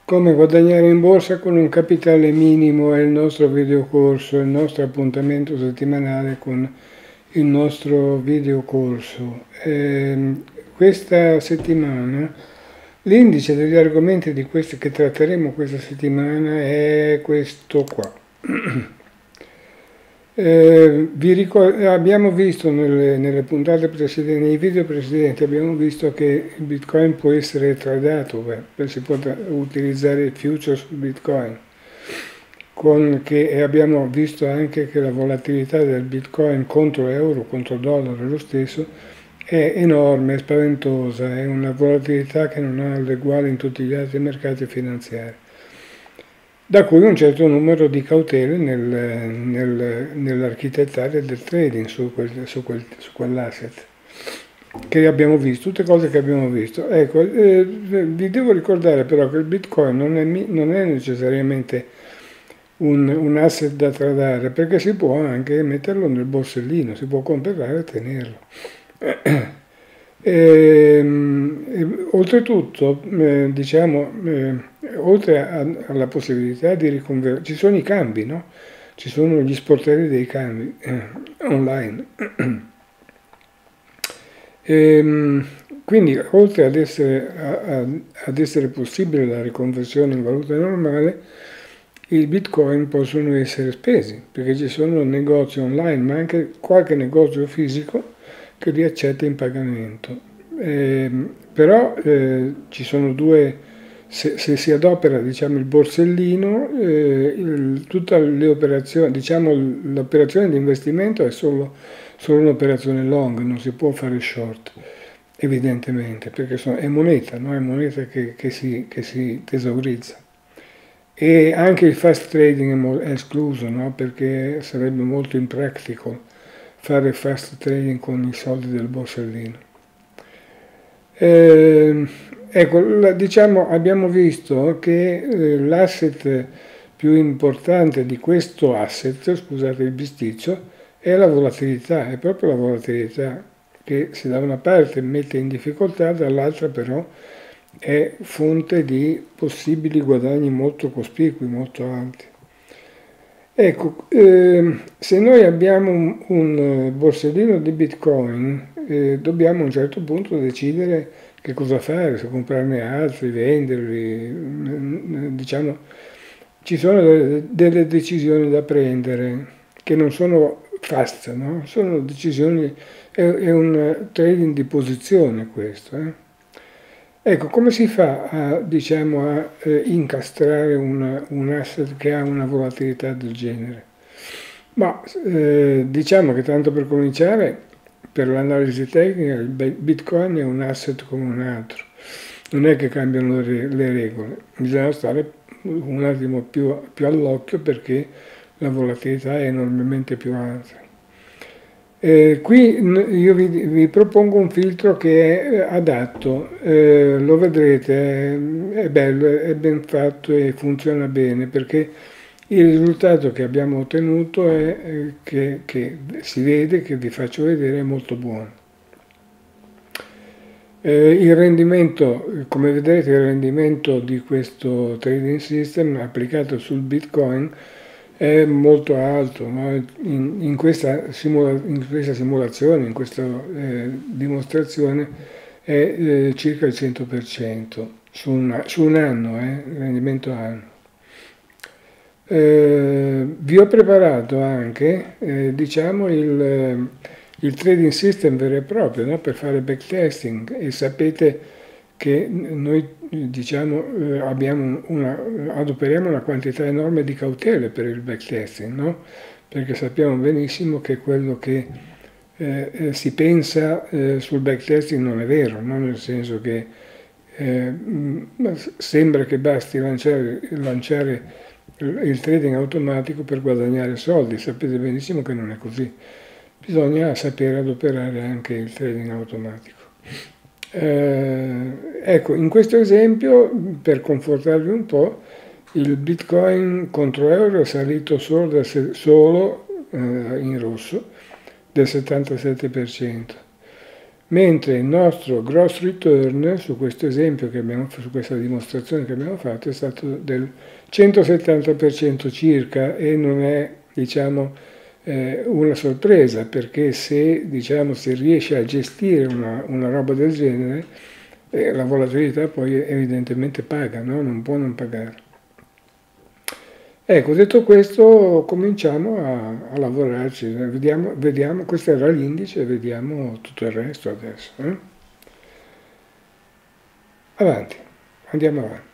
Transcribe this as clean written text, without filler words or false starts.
Come guadagnare in borsa con un capitale minimo è il nostro videocorso, il nostro appuntamento settimanale con il nostro videocorso. Questa settimana l'indice degli argomenti di questi che tratteremo questa settimana è questo qua. Abbiamo visto nelle puntate precedenti, nei video precedenti, abbiamo visto che il Bitcoin può essere tradato, si può utilizzare il future su Bitcoin, e abbiamo visto anche che la volatilità del Bitcoin contro l'euro, contro il dollaro lo stesso, è enorme, è spaventosa, è una volatilità che non ha l'eguale in tutti gli altri mercati finanziari, da cui un certo numero di cautele nell'architettare del trading su quell'asset che abbiamo visto, tutte cose che abbiamo visto. Ecco, vi devo ricordare però che il Bitcoin non è necessariamente un asset da tradare, perché si può anche metterlo nel borsellino, si può comprare e tenerlo. Oltretutto, oltre alla possibilità di riconvertire, ci sono i cambi, no? Ci sono gli sportelli dei cambi online. Quindi, oltre ad essere possibile la riconversione in valuta normale, i bitcoin possono essere spesi, perché ci sono negozi online, ma anche qualche negozio fisico che li accetta in pagamento. Però ci sono due, se si adopera il borsellino, tutte le operazioni, l'operazione di investimento è solo un'operazione long, non si può fare short, evidentemente, perché è moneta, no? È moneta che si tesaurizza. E anche il fast trading è escluso, no? Perché sarebbe molto impractical fare fast trading con i soldi del borsellino. Ecco, abbiamo visto che l'asset più importante di questo asset, scusate il bisticcio, è la volatilità, è proprio la volatilità che se da una parte mette in difficoltà, dall'altra però è fonte di possibili guadagni molto cospicui, molto alti. Ecco, se noi abbiamo un borsellino di Bitcoin, dobbiamo a un certo punto decidere che cosa fare, se comprarne altri, venderli, ci sono delle decisioni da prendere che non sono fast, no? Sono decisioni, è un trading di posizione questo. Ecco, come si fa a incastrare un asset che ha una volatilità del genere? Ma diciamo che tanto per cominciare, per l'analisi tecnica, il Bitcoin è un asset come un altro. Non è che cambiano le regole, bisogna stare un attimo più all'occhio perché la volatilità è enormemente più alta. Qui io vi propongo un filtro che è adatto, lo vedrete, è bello, è ben fatto e funziona bene perché il risultato che abbiamo ottenuto è che si vede, che vi faccio vedere, è molto buono. Il rendimento, come vedete, il rendimento di questo trading system applicato sul Bitcoin è molto alto, no? in questa simulazione, in questa dimostrazione è circa il 100% su un anno, il rendimento anno. Vi ho preparato anche il trading system vero e proprio, no? Per fare backtesting, e sapete che noi adoperiamo una quantità enorme di cautele per il backtesting, no? Perché sappiamo benissimo che quello che si pensa sul backtesting non è vero, no? Nel senso che sembra che basti lanciare il trading automatico per guadagnare soldi, sapete benissimo che non è così. Bisogna sapere adoperare anche il trading automatico. Ecco, in questo esempio, per confortarvi un po', il Bitcoin contro euro è salito solo in rosso del 77%. mentre il nostro gross return su questo esempio su questa dimostrazione che abbiamo fatto è stato del 170% circa, e non è, diciamo, una sorpresa, perché se, diciamo, si riesce a gestire una roba del genere, la volatilità poi evidentemente paga, no? Non può non pagare. Ecco, detto questo, cominciamo a lavorarci. Vediamo, questo era l'indice, vediamo tutto il resto adesso. Avanti, andiamo avanti.